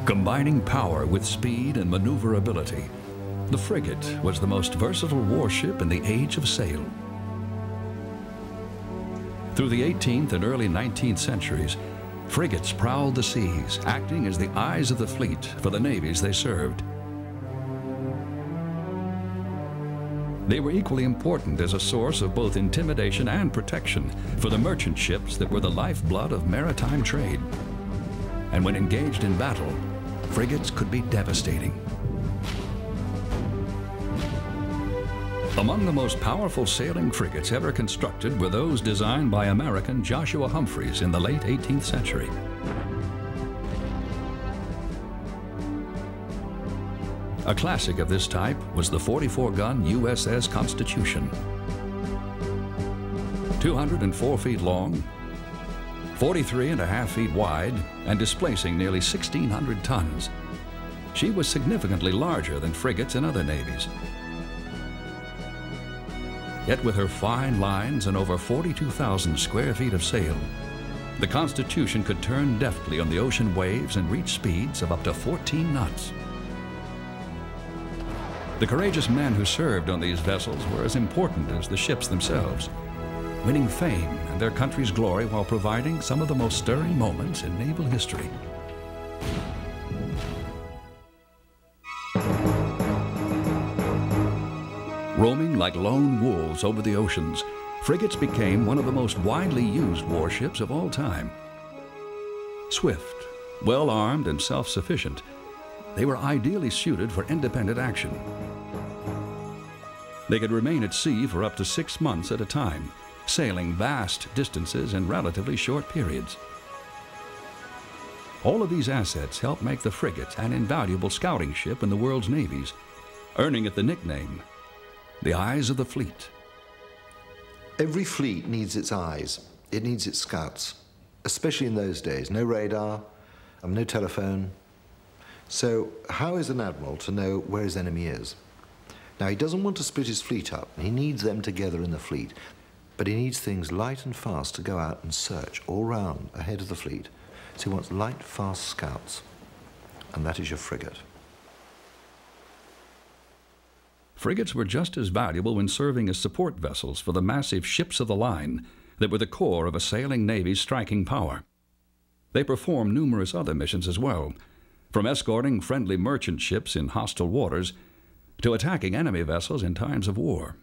Combining power with speed and maneuverability, the frigate was the most versatile warship in the age of sail. Through the 18th and early 19th centuries, frigates prowled the seas, acting as the eyes of the fleet for the navies they served. They were equally important as a source of both intimidation and protection for the merchant ships that were the lifeblood of maritime trade. And when engaged in battle, frigates could be devastating. Among the most powerful sailing frigates ever constructed were those designed by American Joshua Humphreys in the late 18th century. A classic of this type was the 44-gun USS Constitution. 204 feet long, 43.5 feet wide, and displacing nearly 1,600 tons. She was significantly larger than frigates in other navies. Yet with her fine lines and over 42,000 square feet of sail, the Constitution could turn deftly on the ocean waves and reach speeds of up to 14 knots. The courageous men who served on these vessels were as important as the ships themselves, winning fame and their country's glory while providing some of the most stirring moments in naval history. Roaming like lone wolves over the oceans, frigates became one of the most widely used warships of all time. Swift, well-armed, and self-sufficient, they were ideally suited for independent action. They could remain at sea for up to 6 months at a time, sailing vast distances in relatively short periods. All of these assets helped make the frigate an invaluable scouting ship in the world's navies, earning it the nickname, the Eyes of the Fleet. Every fleet needs its eyes. It needs its scouts, especially in those days. No radar, no telephone. So how is an admiral to know where his enemy is? Now, he doesn't want to split his fleet up. He needs them together in the fleet. But he needs things light and fast to go out and search all round ahead of the fleet. So he wants light, fast scouts. And that is your frigate. Frigates were just as valuable when serving as support vessels for the massive ships of the line that were the core of a sailing navy's striking power. They performed numerous other missions as well, from escorting friendly merchant ships in hostile waters to attacking enemy vessels in times of war.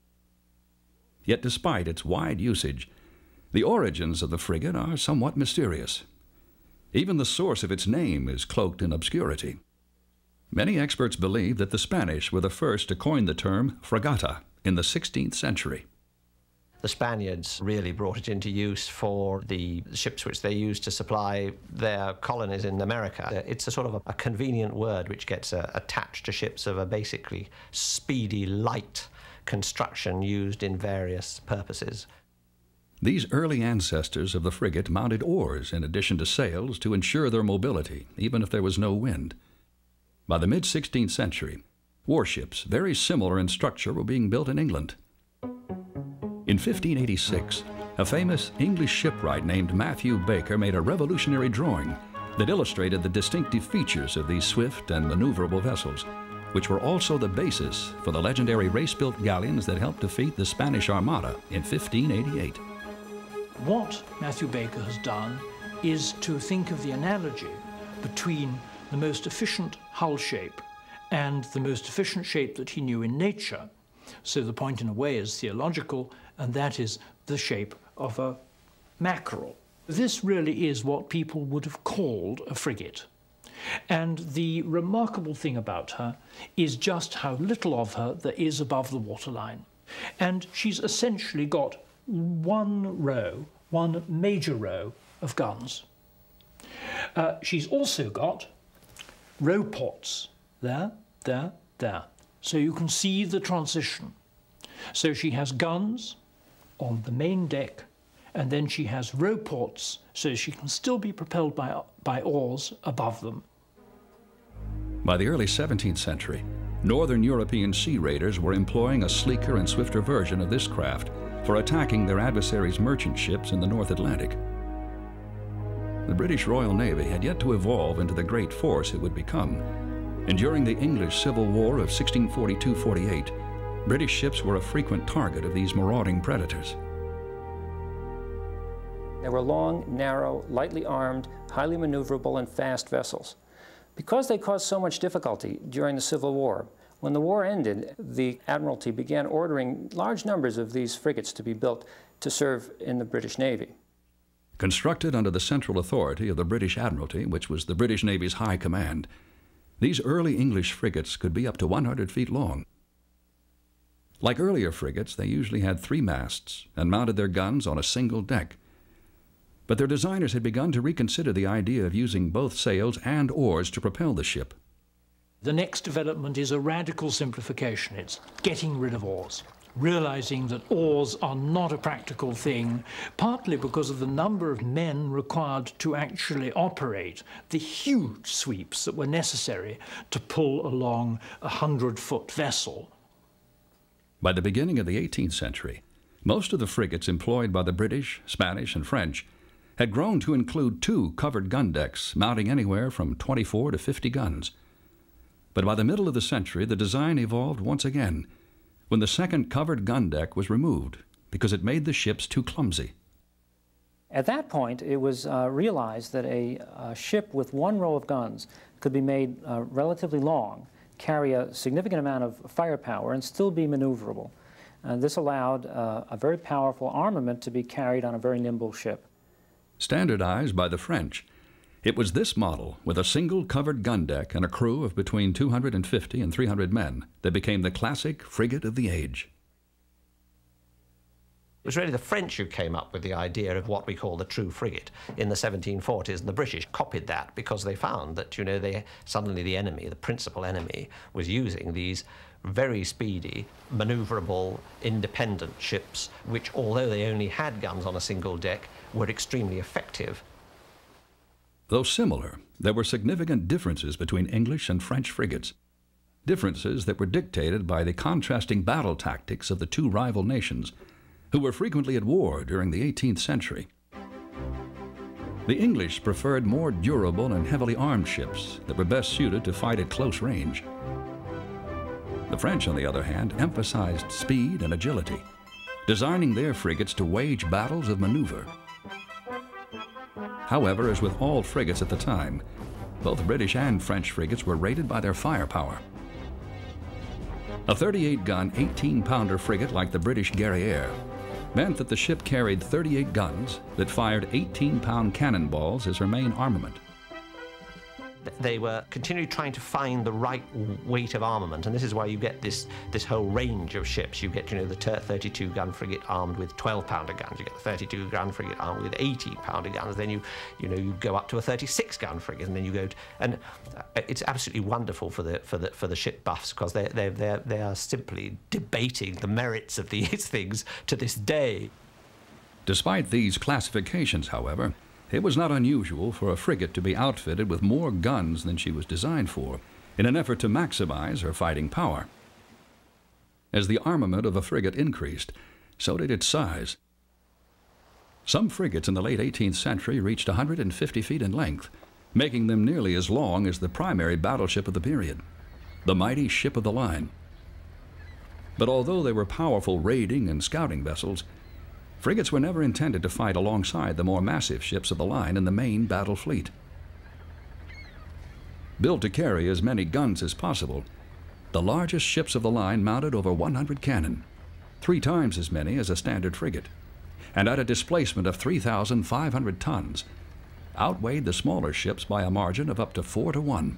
Yet despite its wide usage, the origins of the frigate are somewhat mysterious. Even the source of its name is cloaked in obscurity. Many experts believe that the Spanish were the first to coin the term fragata in the 16th century. The Spaniards really brought it into use for the ships which they used to supply their colonies in America. It's a sort of a convenient word which gets attached to ships of a basically speedy, light construction used in various purposes. These early ancestors of the frigate mounted oars in addition to sails to ensure their mobility, even if there was no wind. By the mid-16th century, warships very similar in structure were being built in England. In 1586, a famous English shipwright named Matthew Baker made a revolutionary drawing that illustrated the distinctive features of these swift and maneuverable vessels, which were also the basis for the legendary race-built galleons that helped defeat the Spanish Armada in 1588. What Matthew Baker has done is to think of the analogy between the most efficient hull shape and the most efficient shape that he knew in nature. So the point in a way is theological, and that is the shape of a mackerel. This really is what people would have called a frigate. And the remarkable thing about her is just how little of her there is above the waterline. And she's essentially got one major row of guns. She's also got row ports there, there, there. So you can see the transition. So she has guns on the main deck, and then she has row ports, so she can still be propelled by oars above them. By the early 17th century, Northern European sea raiders were employing a sleeker and swifter version of this craft for attacking their adversaries' merchant ships in the North Atlantic. the British Royal Navy had yet to evolve into the great force it would become. And during the English Civil War of 1642-48, British ships were a frequent target of these marauding predators. They were long, narrow, lightly armed, highly maneuverable, and fast vessels. Because they caused so much difficulty during the Civil War, when the war ended, the Admiralty began ordering large numbers of these frigates to be built to serve in the British Navy. Constructed under the central authority of the British Admiralty, which was the British Navy's high command, these early English frigates could be up to 100 feet long. Like earlier frigates, they usually had 3 masts and mounted their guns on a single deck. But their designers had begun to reconsider the idea of using both sails and oars to propel the ship. The next development is a radical simplification. It's getting rid of oars, realizing that oars are not a practical thing, partly because of the number of men required to actually operate the huge sweeps that were necessary to pull along a 100-foot vessel. By the beginning of the 18th century, most of the frigates employed by the British, Spanish, and French had grown to include 2 covered gun decks mounting anywhere from 24 to 50 guns. But by the middle of the century, the design evolved once again, when the second covered gun deck was removed because it made the ships too clumsy. At that point, it was realized that a ship with 1 row of guns could be made relatively long, carry a significant amount of firepower, and still be maneuverable. This allowed a very powerful armament to be carried on a very nimble ship. Standardized by the French, it was this model, with a single covered gun deck and a crew of between 250 and 300 men, that became the classic frigate of the age. It was really the French who came up with the idea of what we call the true frigate in the 1740s, and the British copied that because they found that, you know, suddenly the enemy, the principal enemy, was using these very speedy, maneuverable, independent ships, which, although they only had guns on a single deck, were extremely effective. Though similar, there were significant differences between English and French frigates, differences that were dictated by the contrasting battle tactics of the 2 rival nations, who were frequently at war during the 18th century. The English preferred more durable and heavily armed ships that were best suited to fight at close range. The French, on the other hand, emphasized speed and agility, designing their frigates to wage battles of maneuver. However, as with all frigates at the time, both British and French frigates were rated by their firepower. A 38-gun, 18-pounder frigate like the British Guerrière meant that the ship carried 38 guns that fired 18-pound cannonballs as her main armament. They were continually trying to find the right weight of armament, and this is why you get this whole range of ships. You get, you know, the 32-gun frigate armed with 12-pounder guns. You get the 32-gun frigate armed with 18-pounder guns. Then you go up to a 36-gun frigate, and then you go and it's absolutely wonderful for the ship buffs, because they are simply debating the merits of these things to this day. Despite these classifications, however, it was not unusual for a frigate to be outfitted with more guns than she was designed for, in an effort to maximize her fighting power. As the armament of a frigate increased, so did its size. Some frigates in the late 18th century reached 150 feet in length, making them nearly as long as the primary battleship of the period, the mighty ship of the line. But although they were powerful raiding and scouting vessels, frigates were never intended to fight alongside the more massive ships of the line in the main battle fleet. Built to carry as many guns as possible, the largest ships of the line mounted over 100 cannon, 3 times as many as a standard frigate, and at a displacement of 3,500 tons, outweighed the smaller ships by a margin of up to 4 to 1.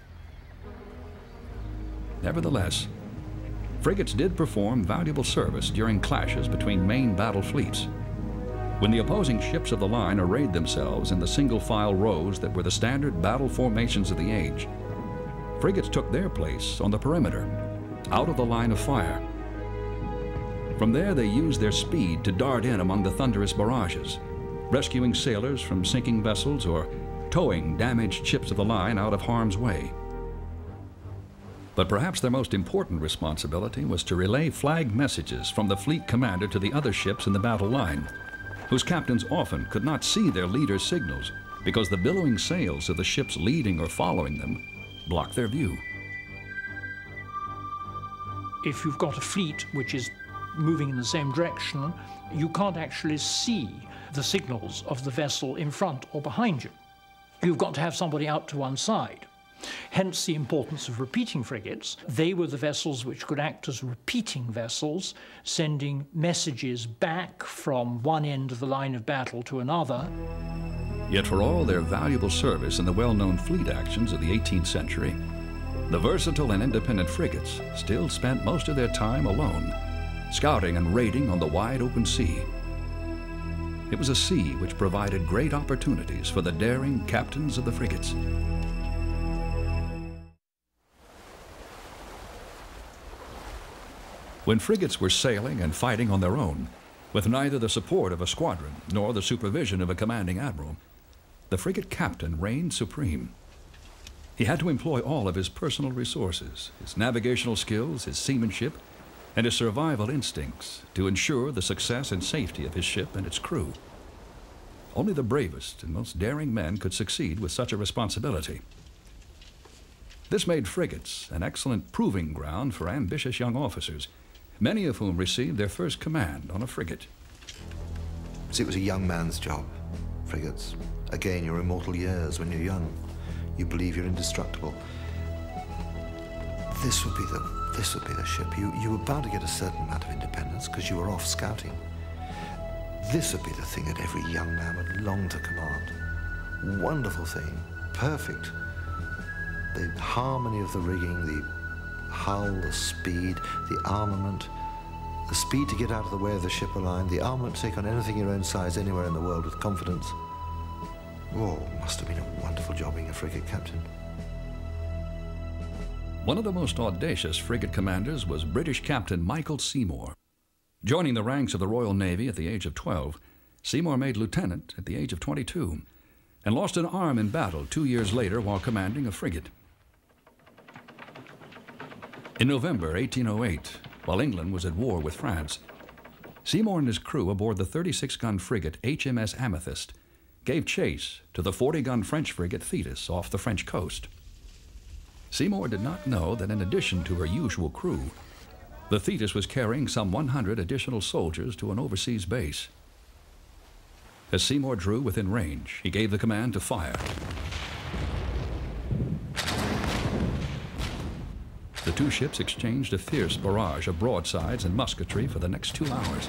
Nevertheless, frigates did perform valuable service during clashes between main battle fleets. When the opposing ships of the line arrayed themselves in the single-file rows that were the standard battle formations of the age, frigates took their place on the perimeter, out of the line of fire. From there, they used their speed to dart in among the thunderous barrages, rescuing sailors from sinking vessels or towing damaged ships of the line out of harm's way. But perhaps their most important responsibility was to relay flag messages from the fleet commander to the other ships in the battle line, whose captains often could not see their leader's signals because the billowing sails of the ships leading or following them block their view. If you've got a fleet which is moving in the same direction, you can't actually see the signals of the vessel in front or behind you. You've got to have somebody out to one side. Hence the importance of repeating frigates. They were the vessels which could act as repeating vessels, sending messages back from one end of the line of battle to another. Yet for all their valuable service in the well-known fleet actions of the 18th century, the versatile and independent frigates still spent most of their time alone, scouting and raiding on the wide open sea. It was a sea which provided great opportunities for the daring captains of the frigates. When frigates were sailing and fighting on their own, with neither the support of a squadron nor the supervision of a commanding admiral, the frigate captain reigned supreme. He had to employ all of his personal resources, his navigational skills, his seamanship, and his survival instincts to ensure the success and safety of his ship and its crew. Only the bravest and most daring men could succeed with such a responsibility. This made frigates an excellent proving ground for ambitious young officers, many of whom received their first command on a frigate. So it was a young man's job, frigates. Again, your immortal years when you're young. You believe you're indestructible. This would be the ship. You were bound to get a certain amount of independence because you were off scouting. This would be the thing that every young man would long to command. Wonderful thing, perfect. The harmony of the rigging, the hull, the speed, the armament, the speed to get out of the way of the ship aligned, the armament to take on anything your own size anywhere in the world with confidence. Oh, must have been a wonderful job being a frigate captain. One of the most audacious frigate commanders was British Captain Michael Seymour. Joining the ranks of the Royal Navy at the age of 12, Seymour made lieutenant at the age of 22 and lost an arm in battle 2 years later while commanding a frigate. In November 1808, while England was at war with France, Seymour and his crew aboard the 36-gun frigate HMS Amethyst gave chase to the 40-gun French frigate Thetis off the French coast. Seymour did not know that in addition to her usual crew, the Thetis was carrying some 100 additional soldiers to an overseas base. As Seymour drew within range, he gave the command to fire. The two ships exchanged a fierce barrage of broadsides and musketry for the next 2 hours.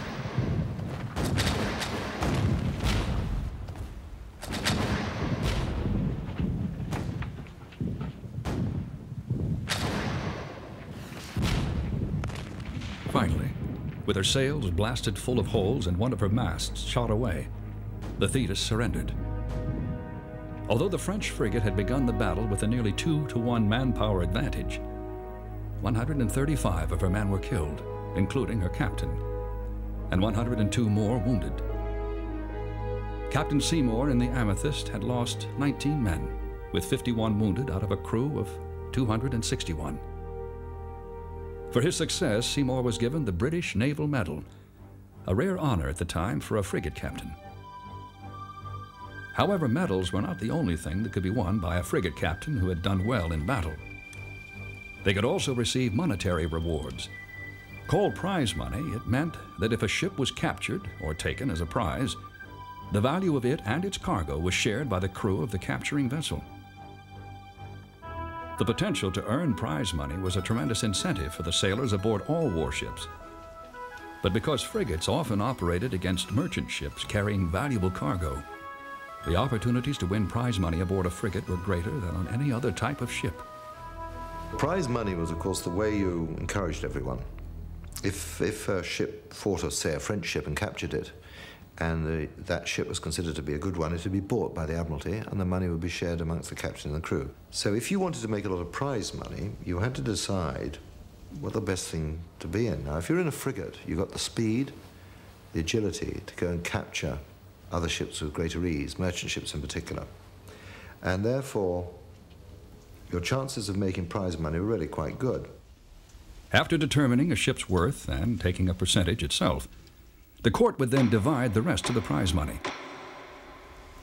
Finally, with her sails blasted full of holes and one of her masts shot away, the Thetis surrendered. Although the French frigate had begun the battle with a nearly 2-to-1 manpower advantage, 135 of her men were killed, including her captain, and 102 more wounded. Captain Seymour in the Amethyst had lost 19 men, with 51 wounded out of a crew of 261. For his success, Seymour was given the British Naval Medal, a rare honor at the time for a frigate captain. However, medals were not the only thing that could be won by a frigate captain who had done well in battle. They could also receive monetary rewards. Called prize money, it meant that if a ship was captured or taken as a prize, the value of it and its cargo was shared by the crew of the capturing vessel. The potential to earn prize money was a tremendous incentive for the sailors aboard all warships. But because frigates often operated against merchant ships carrying valuable cargo, the opportunities to win prize money aboard a frigate were greater than on any other type of ship. Prize money was, of course, the way you encouraged everyone. If a ship fought, say, a French ship and captured it, and that ship was considered to be a good one, it would be bought by the Admiralty, and the money would be shared amongst the captain and the crew. So if you wanted to make a lot of prize money, you had to decide what the best thing to be in. Now, if you're in a frigate, you've got the speed, the agility to go and capture other ships with greater ease, merchant ships in particular. And therefore, your chances of making prize money were really quite good. After determining a ship's worth and taking a percentage itself, the court would then divide the rest of the prize money.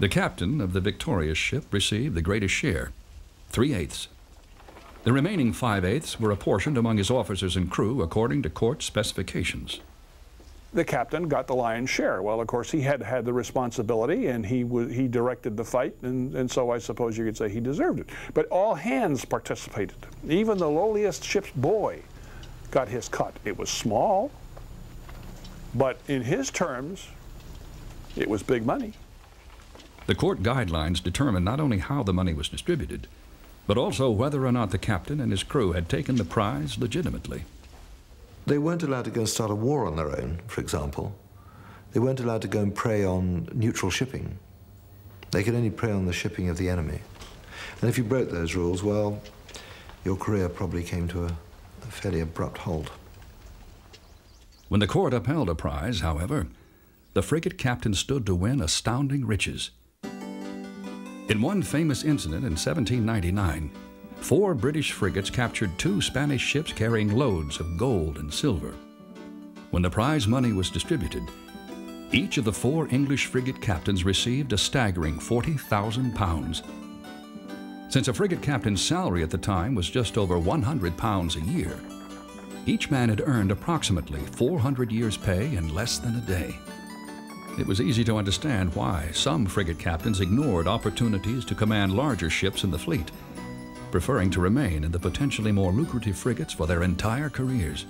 The captain of the victorious ship received the greatest share, 3/8. The remaining 5/8 were apportioned among his officers and crew according to court specifications. The captain got the lion's share. Well, of course, he had had the responsibility, and he directed the fight, and so I suppose you could say he deserved it. But all hands participated. Even the lowliest ship's boy got his cut. It was small, but in his terms, it was big money. The court guidelines determined not only how the money was distributed, but also whether or not the captain and his crew had taken the prize legitimately. They weren't allowed to go and start a war on their own, for example. They weren't allowed to go and prey on neutral shipping. They could only prey on the shipping of the enemy. And if you broke those rules, well, your career probably came to a fairly abrupt halt. When the court upheld a prize, however, the frigate captain stood to win astounding riches. In one famous incident in 1799, 4 British frigates captured 2 Spanish ships carrying loads of gold and silver. When the prize money was distributed, each of the 4 English frigate captains received a staggering £40,000. Since a frigate captain's salary at the time was just over £100 a year, each man had earned approximately 400 years' pay in less than a day. It was easy to understand why some frigate captains ignored opportunities to command larger ships in the fleet, preferring to remain in the potentially more lucrative frigates for their entire careers.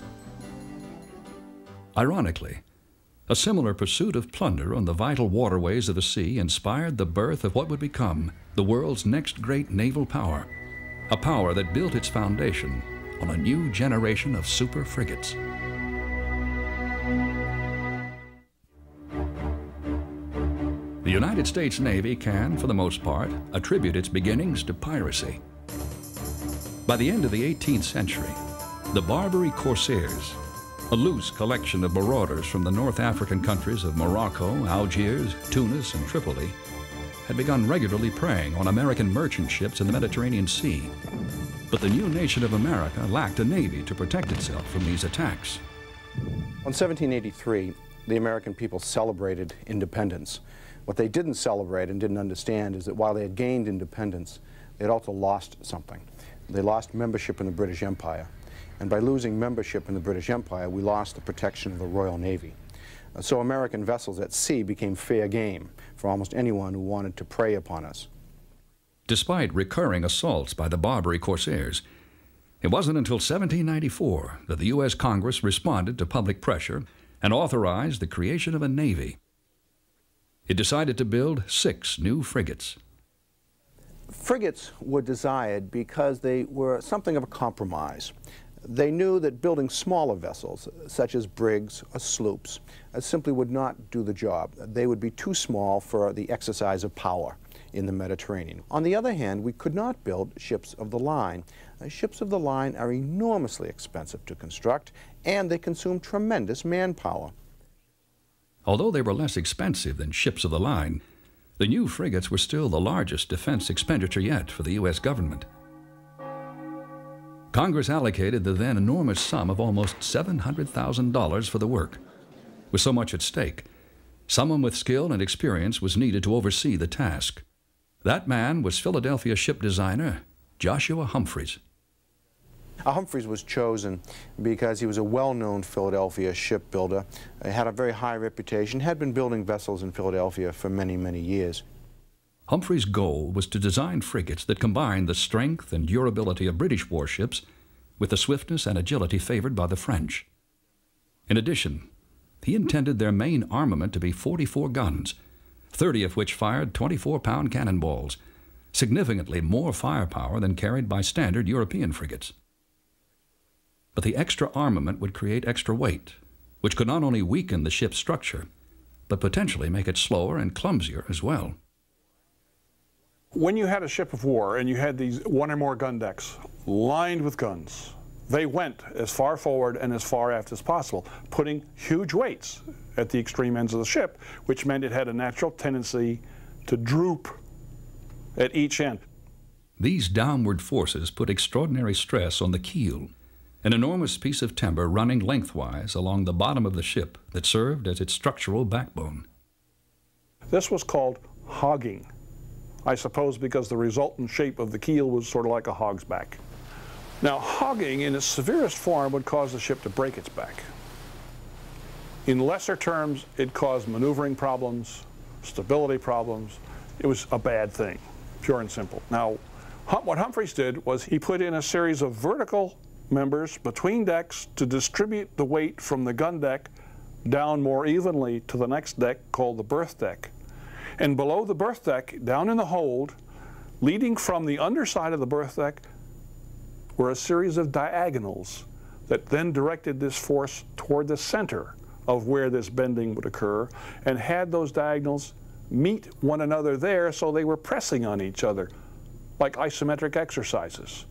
Ironically, a similar pursuit of plunder on the vital waterways of the sea inspired the birth of what would become the world's next great naval power, a power that built its foundation on a new generation of super frigates. The United States Navy can, for the most part, attribute its beginnings to piracy. By the end of the 18th century, the Barbary Corsairs, a loose collection of marauders from the North African countries of Morocco, Algiers, Tunis, and Tripoli, had begun regularly preying on American merchant ships in the Mediterranean Sea. But the new nation of America lacked a navy to protect itself from these attacks. In 1783, the American people celebrated independence. What they didn't celebrate and didn't understand is that while they had gained independence, they had also lost something. They lost membership in the British Empire. And by losing membership in the British Empire, we lost the protection of the Royal Navy. So American vessels at sea became fair game for almost anyone who wanted to prey upon us. Despite recurring assaults by the Barbary Corsairs, it wasn't until 1794 that the U.S. Congress responded to public pressure and authorized the creation of a navy. It decided to build 6 new frigates. Frigates were desired because they were something of a compromise. They knew that building smaller vessels, such as brigs or sloops, simply would not do the job. They would be too small for the exercise of power in the Mediterranean. On the other hand, we could not build ships of the line. Ships of the line are enormously expensive to construct, and they consume tremendous manpower. Although they were less expensive than ships of the line, the new frigates were still the largest defense expenditure yet for the U.S. government. Congress allocated the then enormous sum of almost $700,000 for the work. With so much at stake, someone with skill and experience was needed to oversee the task. That man was Philadelphia ship designer Joshua Humphreys. Humphreys was chosen because he was a well-known Philadelphia shipbuilder, had a very high reputation, had been building vessels in Philadelphia for many, many years. Humphreys' goal was to design frigates that combined the strength and durability of British warships with the swiftness and agility favored by the French. In addition, he intended their main armament to be 44 guns, 30 of which fired 24-pound cannonballs, significantly more firepower than carried by standard European frigates. But the extra armament would create extra weight, which could not only weaken the ship's structure, but potentially make it slower and clumsier as well. When you had a ship of war and you had these 1 or more gun decks lined with guns, they went as far forward and as far aft as possible, putting huge weights at the extreme ends of the ship, which meant it had a natural tendency to droop at each end. These downward forces put extraordinary stress on the keel, an enormous piece of timber running lengthwise along the bottom of the ship that served as its structural backbone. This was called hogging. I suppose because the resultant shape of the keel was sort of like a hog's back. Now, hogging in its severest form would cause the ship to break its back. In lesser terms, it caused maneuvering problems, stability problems. It was a bad thing, pure and simple. Now, what Humphreys did was he put in a series of vertical members between decks to distribute the weight from the gun deck down more evenly to the next deck, called the berth deck. And below the berth deck, down in the hold, leading from the underside of the berth deck, were a series of diagonals that then directed this force toward the center of where this bending would occur, and had those diagonals meet one another there, so they were pressing on each other, like isometric exercises.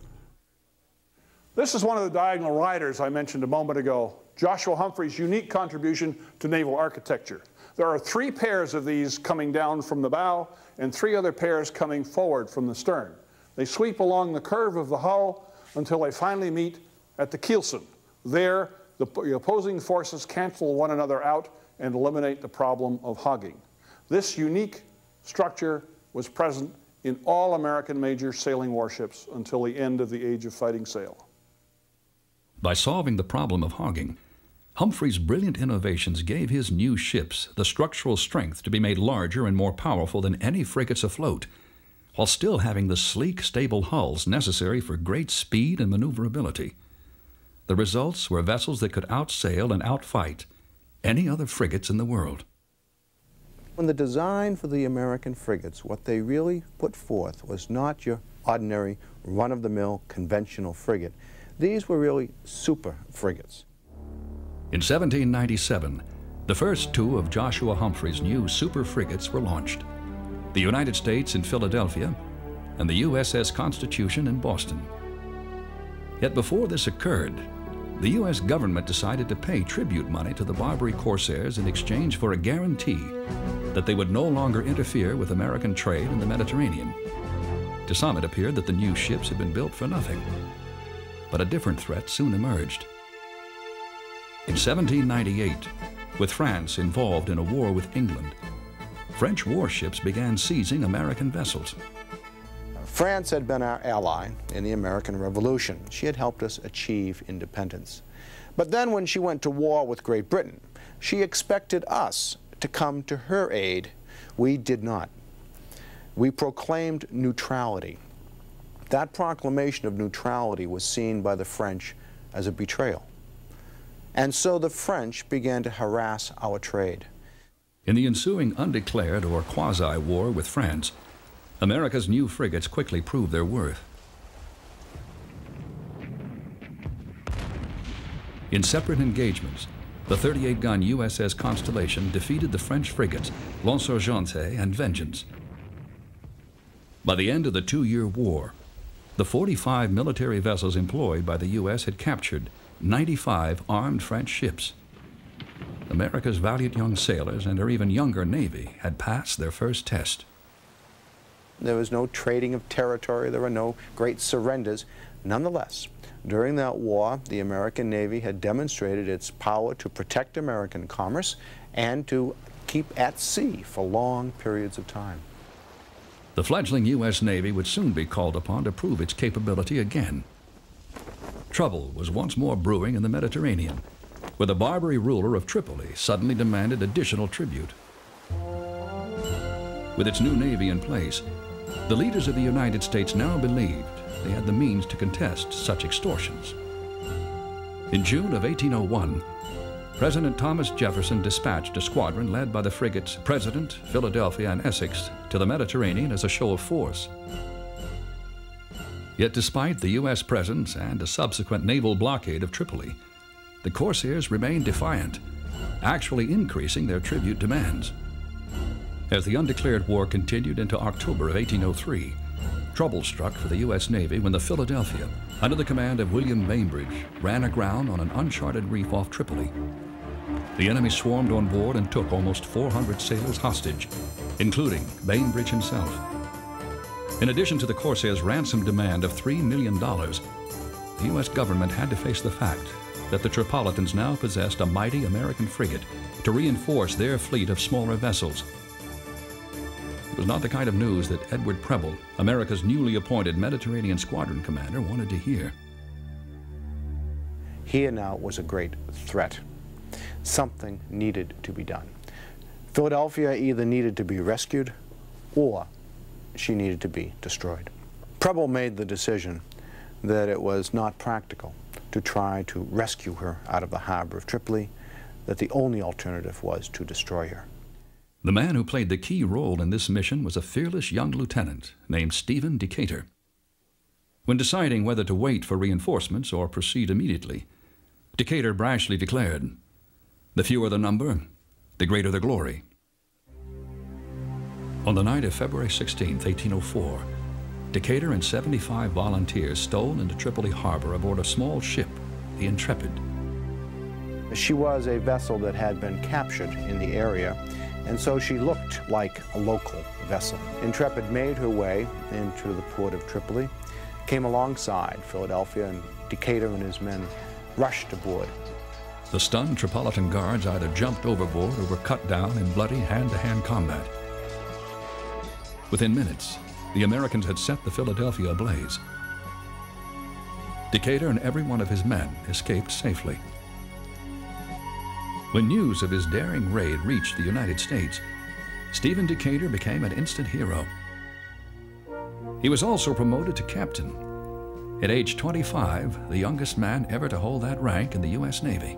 This is one of the diagonal riders I mentioned a moment ago, Joshua Humphreys' unique contribution to naval architecture. There are 3 pairs of these coming down from the bow and 3 other pairs coming forward from the stern. They sweep along the curve of the hull until they finally meet at the keelson. There, the opposing forces cancel one another out and eliminate the problem of hogging. This unique structure was present in all American major sailing warships until the end of the age of fighting sail. By solving the problem of hogging, Humphreys' brilliant innovations gave his new ships the structural strength to be made larger and more powerful than any frigates afloat, while still having the sleek, stable hulls necessary for great speed and maneuverability. The results were vessels that could outsail and outfight any other frigates in the world. When the design for the American frigates, what they really put forth was not your ordinary, run-of-the-mill, conventional frigate. These were really super frigates. In 1797, the first 2 of Joshua Humphreys' new super frigates were launched: the United States in Philadelphia and the USS Constitution in Boston. Yet before this occurred, the U.S. government decided to pay tribute money to the Barbary corsairs in exchange for a guarantee that they would no longer interfere with American trade in the Mediterranean. To some, it appeared that the new ships had been built for nothing. But a different threat soon emerged. In 1798, with France involved in a war with England, French warships began seizing American vessels. France had been our ally in the American Revolution. She had helped us achieve independence. But then when she went to war with Great Britain, she expected us to come to her aid. We did not. We proclaimed neutrality. That proclamation of neutrality was seen by the French as a betrayal. And so the French began to harass our trade. In the ensuing undeclared or quasi-war with France, America's new frigates quickly proved their worth. In separate engagements, the 38-gun USS Constellation defeated the French frigates L'Insurgente and Vengeance. By the end of the 2-year war, the 45 military vessels employed by the U.S. had captured 95 armed French ships. America's valiant young sailors and her even younger Navy had passed their first test. There was no trading of territory. There were no great surrenders. Nonetheless, during that war, the American Navy had demonstrated its power to protect American commerce and to keep at sea for long periods of time. The fledgling U.S. Navy would soon be called upon to prove its capability again. Trouble was once more brewing in the Mediterranean, where the Barbary ruler of Tripoli suddenly demanded additional tribute. With its new navy in place, the leaders of the United States now believed they had the means to contest such extortions. In June of 1801, President Thomas Jefferson dispatched a squadron led by the frigates President, Philadelphia, and Essex to the Mediterranean as a show of force. Yet despite the U.S. presence and a subsequent naval blockade of Tripoli, the corsairs remained defiant, actually increasing their tribute demands. As the undeclared war continued into October of 1803, trouble struck for the U.S. Navy when the Philadelphia, under the command of William Bainbridge, ran aground on an uncharted reef off Tripoli. The enemy swarmed on board and took almost 400 sailors hostage, including Bainbridge himself. In addition to the corsairs' ransom demand of $3 million, the U.S. government had to face the fact that the Tripolitans now possessed a mighty American frigate to reinforce their fleet of smaller vessels. It was not the kind of news that Edward Preble, America's newly appointed Mediterranean Squadron commander, wanted to hear. Here now was a great threat. Something needed to be done. Philadelphia either needed to be rescued or she needed to be destroyed. Preble made the decision that it was not practical to try to rescue her out of the harbor of Tripoli, that the only alternative was to destroy her. The man who played the key role in this mission was a fearless young lieutenant named Stephen Decatur. When deciding whether to wait for reinforcements or proceed immediately, Decatur brashly declared, "The fewer the number, the greater the glory." On the night of February 16, 1804, Decatur and 75 volunteers stole into Tripoli harbor aboard a small ship, the Intrepid. She was a vessel that had been captured in the area, and so she looked like a local vessel. Intrepid made her way into the port of Tripoli, came alongside Philadelphia, and Decatur and his men rushed aboard. The stunned Tripolitan guards either jumped overboard or were cut down in bloody hand-to-hand combat. Within minutes, the Americans had set the Philadelphia ablaze. Decatur and every one of his men escaped safely. When news of his daring raid reached the United States, Stephen Decatur became an instant hero. He was also promoted to captain. At age 25, the youngest man ever to hold that rank in the U.S. Navy.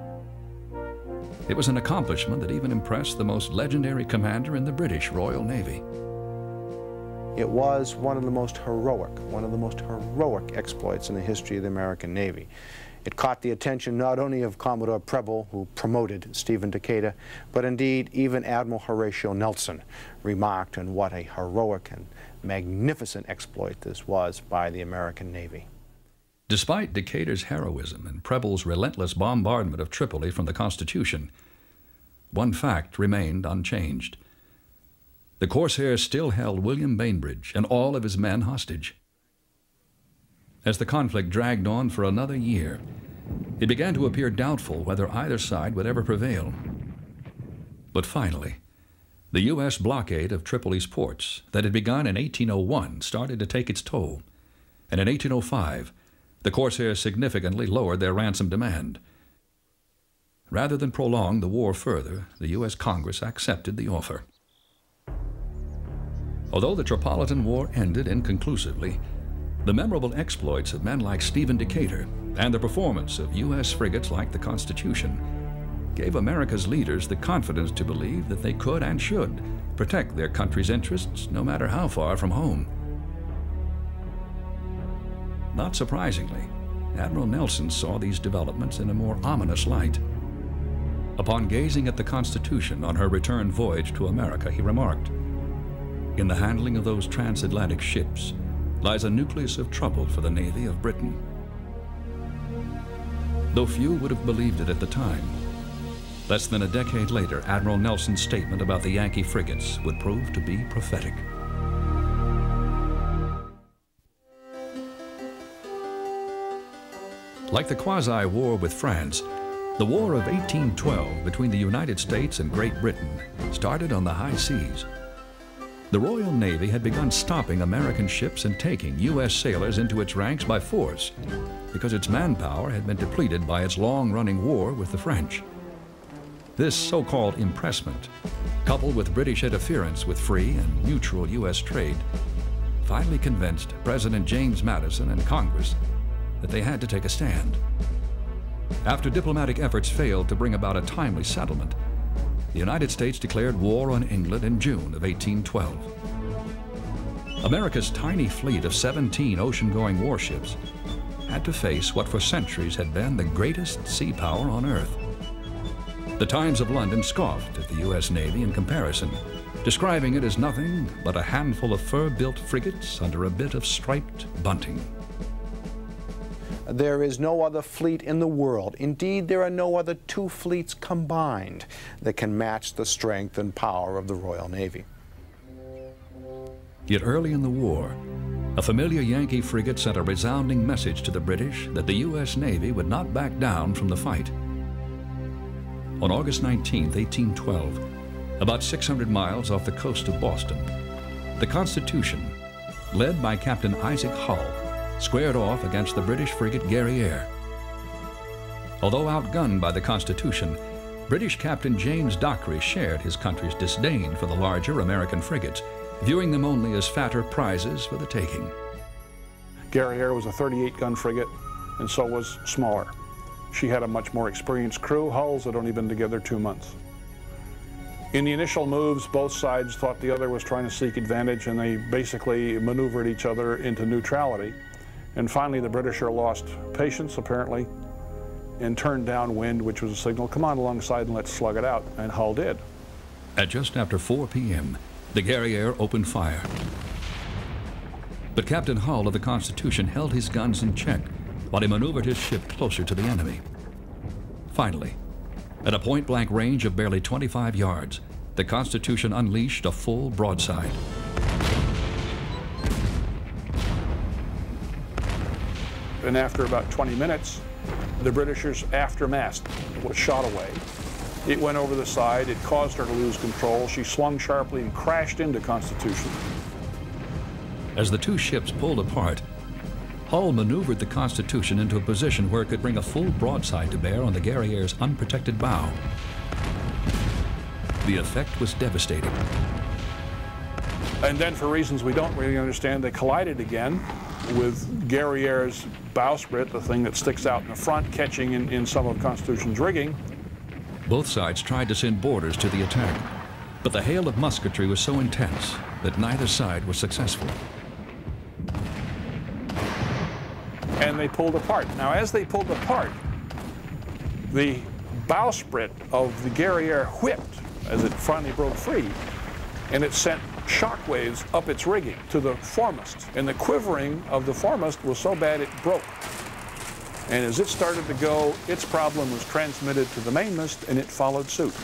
It was an accomplishment that even impressed the most legendary commander in the British Royal Navy. It was one of the most heroic exploits in the history of the American Navy. It caught the attention not only of Commodore Preble, who promoted Stephen Decatur, but indeed even Admiral Horatio Nelson remarked on what a heroic and magnificent exploit this was by the American Navy. Despite Decatur's heroism and Preble's relentless bombardment of Tripoli from the Constitution, one fact remained unchanged. The Corsairs still held William Bainbridge and all of his men hostage. As the conflict dragged on for another year, it began to appear doubtful whether either side would ever prevail. But finally, the U.S. blockade of Tripoli's ports that had begun in 1801 started to take its toll, and in 1805, the Corsairs significantly lowered their ransom demand. Rather than prolong the war further, the U.S. Congress accepted the offer. Although the Tripolitan War ended inconclusively, the memorable exploits of men like Stephen Decatur and the performance of U.S. frigates like the Constitution gave America's leaders the confidence to believe that they could and should protect their country's interests no matter how far from home. Not surprisingly, Admiral Nelson saw these developments in a more ominous light. Upon gazing at the Constitution on her return voyage to America, he remarked, "In the handling of those transatlantic ships lies a nucleus of trouble for the Navy of Britain." Though few would have believed it at the time, less than a decade later, Admiral Nelson's statement about the Yankee frigates would prove to be prophetic. Like the quasi-war with France, the War of 1812 between the United States and Great Britain started on the high seas. The Royal Navy had begun stopping American ships and taking U.S. sailors into its ranks by force because its manpower had been depleted by its long-running war with the French. This so-called impressment, coupled with British interference with free and neutral U.S. trade, finally convinced President James Madison and Congress that they had to take a stand. After diplomatic efforts failed to bring about a timely settlement, the United States declared war on England in June of 1812. America's tiny fleet of 17 ocean-going warships had to face what for centuries had been the greatest sea power on Earth. The Times of London scoffed at the U.S. Navy in comparison, describing it as nothing but a handful of fur-built frigates under a bit of striped bunting. There is no other fleet in the world. Indeed, there are no other two fleets combined that can match the strength and power of the Royal Navy. Yet early in the war, a familiar Yankee frigate sent a resounding message to the British that the U.S. Navy would not back down from the fight. On August 19, 1812, About 600 miles off the coast of Boston, the Constitution, led by Captain Isaac Hull, squared off against the British frigate Guerrière. Although outgunned by the Constitution, British Captain James Dockery shared his country's disdain for the larger American frigates, viewing them only as fatter prizes for the taking. Guerrière was a 38-gun frigate, and so was smaller. She had a much more experienced crew. Hulls had only been together 2 months. In the initial moves, both sides thought the other was trying to seek advantage, and they basically maneuvered each other into neutrality. And finally, the British lost patience, apparently, and turned downwind, which was a signal, come on alongside and let's slug it out, and Hull did. At just after 4 p.m., the Guerrière opened fire. But Captain Hull of the Constitution held his guns in check while he maneuvered his ship closer to the enemy. Finally, at a point-blank range of barely 25 yards, the Constitution unleashed a full broadside. And after about 20 minutes, the Britishers' aftermast was shot away. It went over the side. It caused her to lose control. She swung sharply and crashed into Constitution. As the two ships pulled apart, Hull maneuvered the Constitution into a position where it could bring a full broadside to bear on the Guerrière's unprotected bow. The effect was devastating. And then, for reasons we don't really understand, they collided again with Guerrière's bowsprit, the thing that sticks out in the front, catching in some of Constitution's rigging. Both sides tried to send boarders to the attack, but the hail of musketry was so intense that neither side was successful. And they pulled apart. Now, as they pulled apart, the bowsprit of the Guerrière whipped as it finally broke free, and it sent shock waves up its rigging to the foremast. And the quivering of the foremast was so bad it broke. And as it started to go, its problem was transmitted to the mainmast, and it followed suit.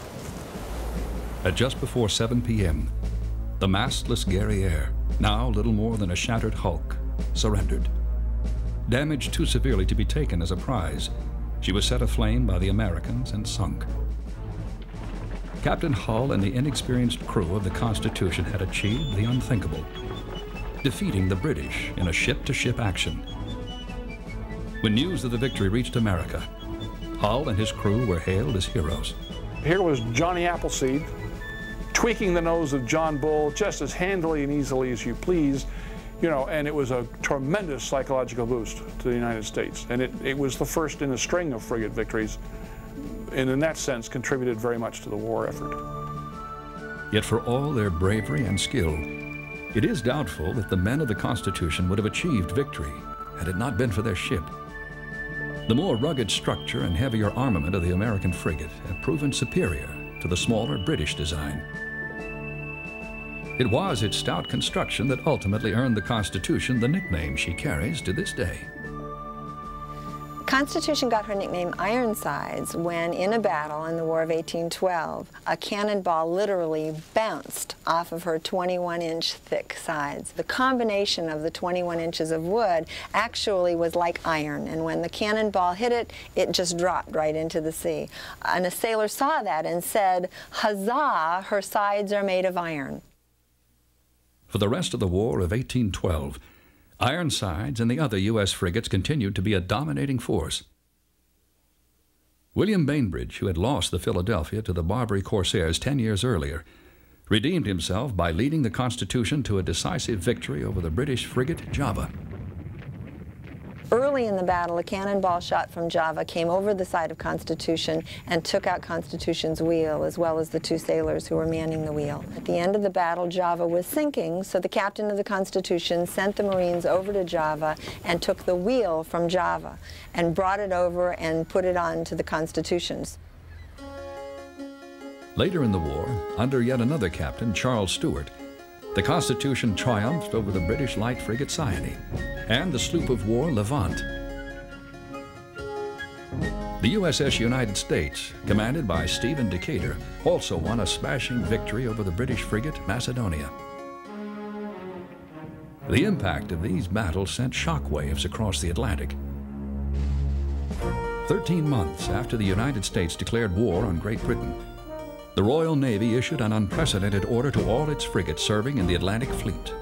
At just before 7 p.m., the mastless Guerrière, now little more than a shattered hulk, surrendered. Damaged too severely to be taken as a prize, she was set aflame by the Americans and sunk. Captain Hull and the inexperienced crew of the Constitution had achieved the unthinkable, defeating the British in a ship-to-ship action. When news of the victory reached America, Hull and his crew were hailed as heroes. Here was Johnny Appleseed tweaking the nose of John Bull just as handily and easily as you please, you know, and it was a tremendous psychological boost to the United States. And it was the first in a string of frigate victories, and in that sense contributed very much to the war effort. Yet for all their bravery and skill, it is doubtful that the men of the Constitution would have achieved victory had it not been for their ship. The more rugged structure and heavier armament of the American frigate had proven superior to the smaller British design. It was its stout construction that ultimately earned the Constitution the nickname she carries to this day. Constitution got her nickname Ironsides when, in a battle in the War of 1812, a cannonball literally bounced off of her 21-inch thick sides. The combination of the 21 inches of wood actually was like iron, and when the cannonball hit it, it just dropped right into the sea. And a sailor saw that and said, "Huzzah, her sides are made of iron." For the rest of the War of 1812, Ironsides and the other U.S. frigates continued to be a dominating force. William Bainbridge, who had lost the Philadelphia to the Barbary Corsairs 10 years earlier, redeemed himself by leading the Constitution to a decisive victory over the British frigate Java. Early in the battle, a cannonball shot from Java came over the side of Constitution and took out Constitution's wheel, as well as the two sailors who were manning the wheel. At the end of the battle, Java was sinking, so the captain of the Constitution sent the Marines over to Java and took the wheel from Java and brought it over and put it on to the Constitutions. Later in the war, under yet another captain, Charles Stewart, the Constitution triumphed over the British light frigate Cyane and the sloop of war Levant. The USS United States, commanded by Stephen Decatur, also won a smashing victory over the British frigate Macedonia. The impact of these battles sent shockwaves across the Atlantic. 13 months after the United States declared war on Great Britain, the Royal Navy issued an unprecedented order to all its frigates serving in the Atlantic Fleet.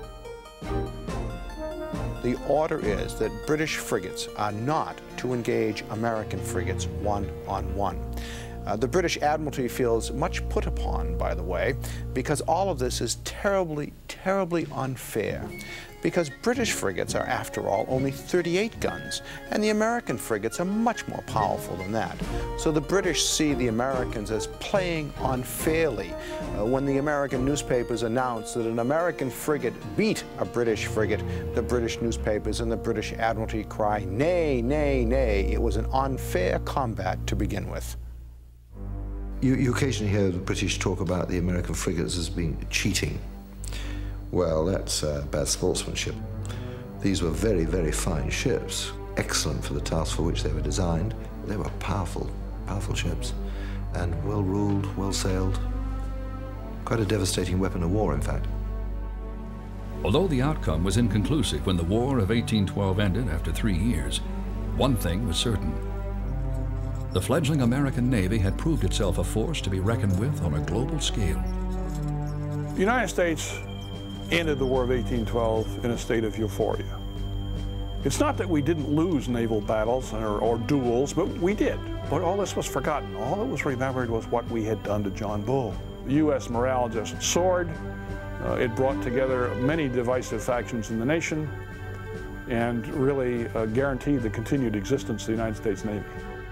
The order is that British frigates are not to engage American frigates one-on-one. The British Admiralty feels much put upon, by the way, because all of this is terribly, terribly unfair. Because British frigates are, after all, only 38 guns, and the American frigates are much more powerful than that. So the British see the Americans as playing unfairly. When the American newspapers announce that an American frigate beat a British frigate, the British newspapers and the British Admiralty cry, "Nay, nay, nay, it was an unfair combat to begin with." You occasionally hear the British talk about the American frigates as being cheating. Well, that's bad sportsmanship. These were very, very fine ships, excellent for the task for which they were designed. They were powerful, powerful ships, and well-ruled, well-sailed. Quite a devastating weapon of war, in fact. Although the outcome was inconclusive when the War of 1812 ended after 3 years, one thing was certain. The fledgling American Navy had proved itself a force to be reckoned with on a global scale. The United States ended the War of 1812 in a state of euphoria. It's not that we didn't lose naval battles or duels, but we did. But all this was forgotten. All that was remembered was what we had done to John Bull. The U.S. morale just soared. It brought together many divisive factions in the nation and really guaranteed the continued existence of the United States Navy.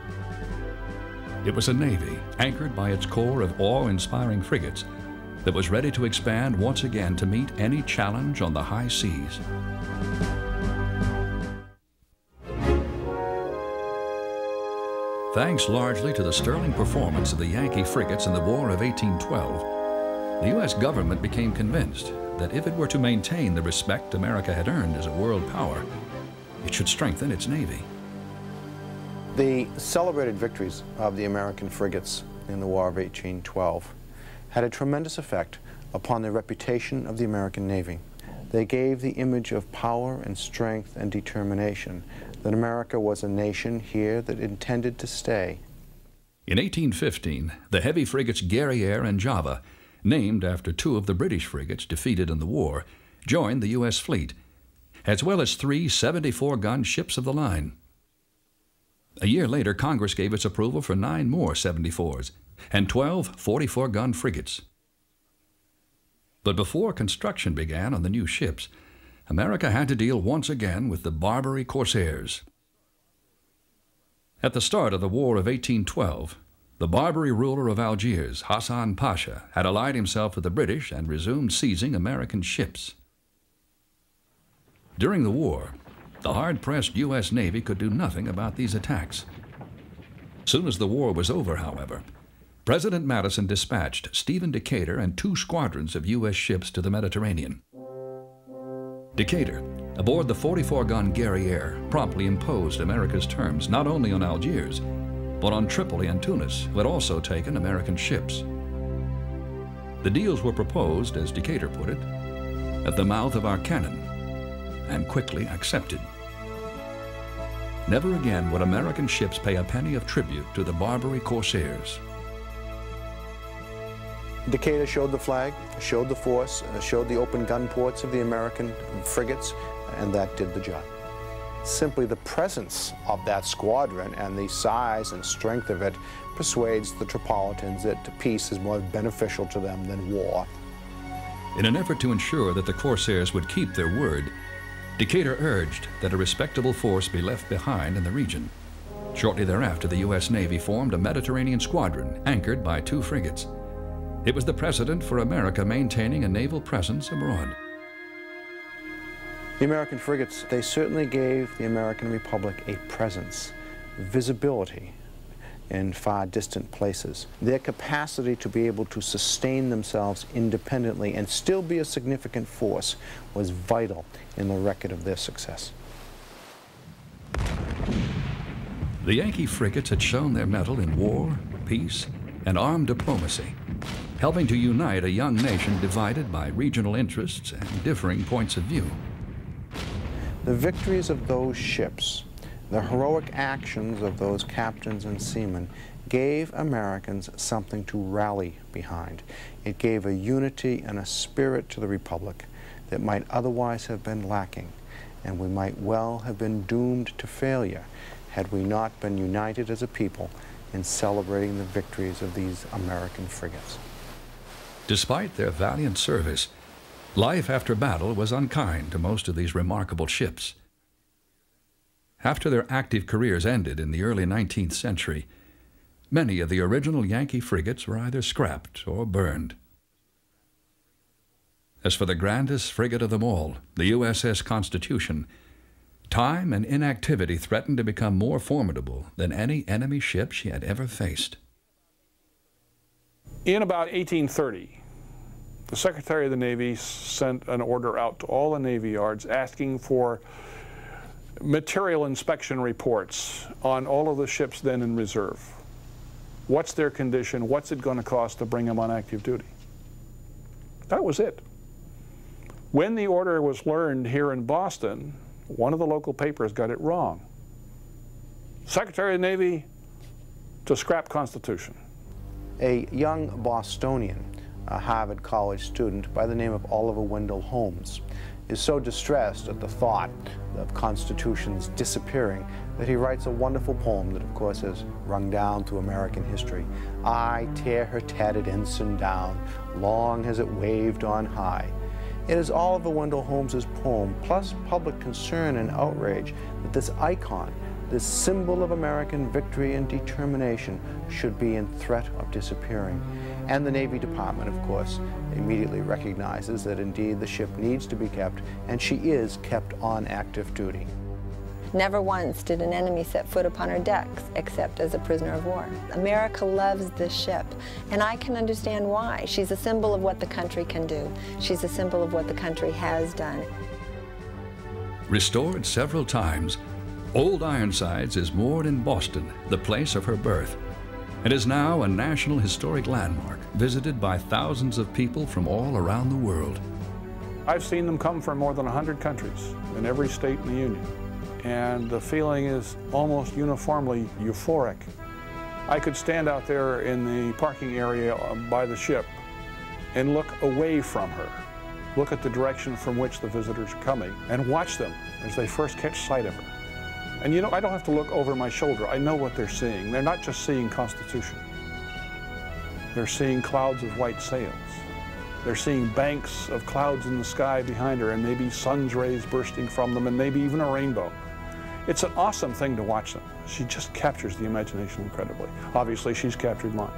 It was a Navy anchored by its corps of awe-inspiring frigates that was ready to expand once again to meet any challenge on the high seas. Thanks largely to the sterling performance of the Yankee frigates in the War of 1812, the U.S. government became convinced that if it were to maintain the respect America had earned as a world power, it should strengthen its Navy. The celebrated victories of the American frigates in the War of 1812 had a tremendous effect upon the reputation of the American Navy. They gave the image of power and strength and determination, that America was a nation here that intended to stay. In 1815, the heavy frigates Guerrière and Java, named after 2 of the British frigates defeated in the war, joined the U.S. fleet, as well as 3 74-gun ships of the line. A year later, Congress gave its approval for 9 more 74s and 12 44-gun frigates. But before construction began on the new ships, America had to deal once again with the Barbary corsairs. At the start of the War of 1812, the Barbary ruler of Algiers, Hassan Pasha, had allied himself with the British and resumed seizing American ships. During the war, the hard-pressed U.S. Navy could do nothing about these attacks. Soon as the war was over, however, President Madison dispatched Stephen Decatur and 2 squadrons of U.S. ships to the Mediterranean. Decatur, aboard the 44-gun Guerrière, promptly imposed America's terms not only on Algiers, but on Tripoli and Tunis, who had also taken American ships. The deals were proposed, as Decatur put it, at the mouth of our cannon, and quickly accepted. Never again would American ships pay a penny of tribute to the Barbary corsairs. Decatur showed the flag, showed the force, showed the open gun ports of the American frigates, and that did the job. Simply the presence of that squadron and the size and strength of it persuades the Tripolitans that peace is more beneficial to them than war. In an effort to ensure that the corsairs would keep their word, Decatur urged that a respectable force be left behind in the region. Shortly thereafter, the U.S. Navy formed a Mediterranean squadron anchored by 2 frigates. It was the precedent for America maintaining a naval presence abroad. The American frigates, they certainly gave the American Republic a presence, visibility in far distant places. Their capacity to be able to sustain themselves independently and still be a significant force was vital in the record of their success. The Yankee frigates had shown their mettle in war, peace, and armed diplomacy, helping to unite a young nation divided by regional interests and differing points of view. The victories of those ships, the heroic actions of those captains and seamen gave Americans something to rally behind. It gave a unity and a spirit to the Republic that might otherwise have been lacking, and we might well have been doomed to failure had we not been united as a people in celebrating the victories of these American frigates. Despite their valiant service, life after battle was unkind to most of these remarkable ships. After their active careers ended in the early 19th century, many of the original Yankee frigates were either scrapped or burned. As for the grandest frigate of them all, the USS Constitution, time and inactivity threatened to become more formidable than any enemy ship she had ever faced. In about 1830, the Secretary of the Navy sent an order out to all the Navy yards asking for material inspection reports on all of the ships then in reserve. What's their condition? What's it going to cost to bring them on active duty? That was it. When the order was learned here in Boston, one of the local papers got it wrong. Secretary of the Navy to scrap Constitution. A young Bostonian, a Harvard College student by the name of Oliver Wendell Holmes, is so distressed at the thought of Constitution's disappearing that he writes a wonderful poem that, of course, has rung down through American history. I tear her tattered ensign down, long has it waved on high. It is Oliver Wendell Holmes's poem, plus public concern and outrage that this icon, this symbol of American victory and determination, should be in threat of disappearing. And the Navy Department, of course, immediately recognizes that indeed the ship needs to be kept, and she is kept on active duty. Never once did an enemy set foot upon her decks, except as a prisoner of war. America loves this ship, and I can understand why. She's a symbol of what the country can do. She's a symbol of what the country has done. Restored several times, Old Ironsides is moored in Boston, the place of her birth. It is now a National Historic Landmark, visited by thousands of people from all around the world. I've seen them come from more than 100 countries in every state in the Union, and the feeling is almost uniformly euphoric. I could stand out there in the parking area by the ship and look away from her, look at the direction from which the visitors are coming, and watch them as they first catch sight of her. And you know, I don't have to look over my shoulder. I know what they're seeing. They're not just seeing Constitution. They're seeing clouds of white sails. They're seeing banks of clouds in the sky behind her, and maybe sun's rays bursting from them, and maybe even a rainbow. It's an awesome thing to watch them. She just captures the imagination incredibly. Obviously, she's captured mine.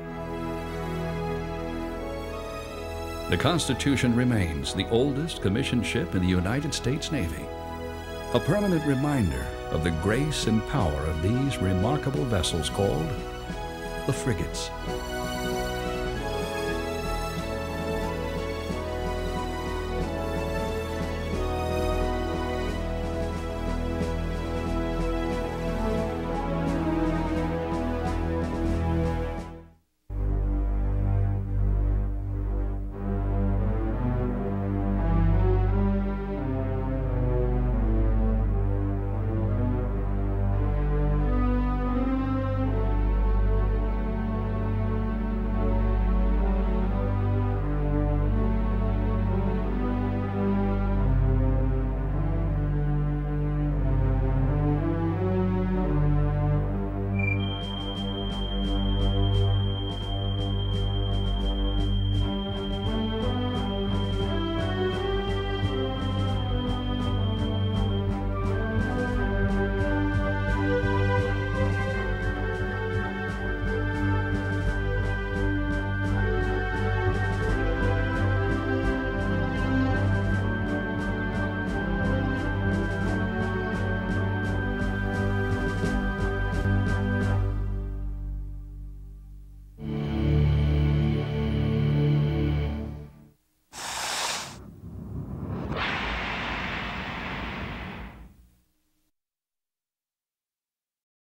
The Constitution remains the oldest commissioned ship in the United States Navy, a permanent reminder of the grace and power of these remarkable vessels called the frigates.